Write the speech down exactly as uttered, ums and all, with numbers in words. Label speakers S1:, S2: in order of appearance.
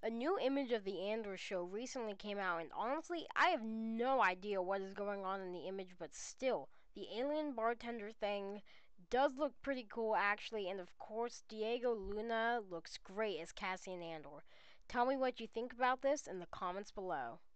S1: A new image of the Andor show recently came out, and honestly, I have no idea what is going on in the image, but still, the alien bartender thing does look pretty cool actually, and of course, Diego Luna looks great as Cassian Andor. Tell me what you think about this in the comments below.